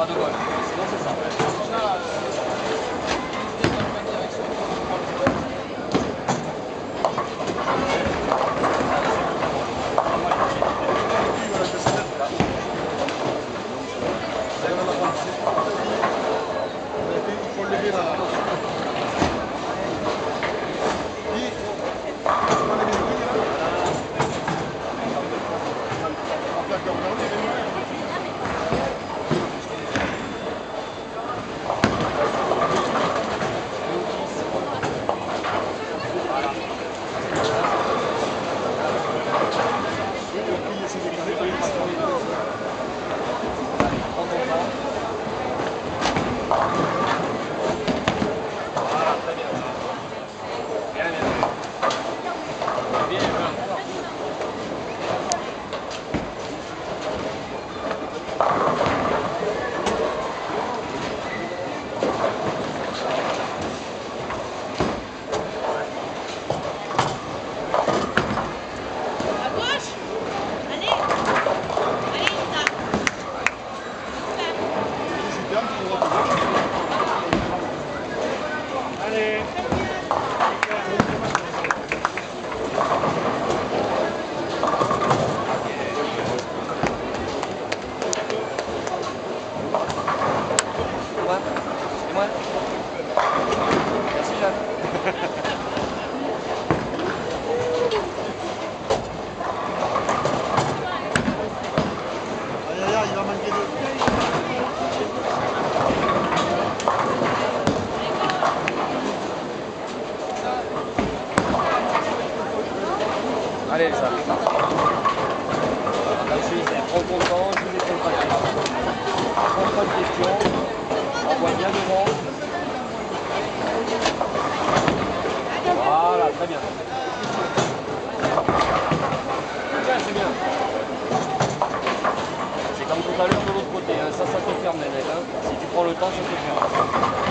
de Gaulle. Sinon, c'est ça. Il faut lever là. Merci Jeanne. Aïe aïe aïe, il va manquer de... Allez, ça. Je suis trop content, je vous ai contacté. Sans pas de questions, on voit bien devant. Voilà, très bien. Tiens, c'est bien. C'est comme tout à l'heure de l'autre côté, hein. Ça te ferme les nez. Hein. Si tu prends le temps, ça te ferme.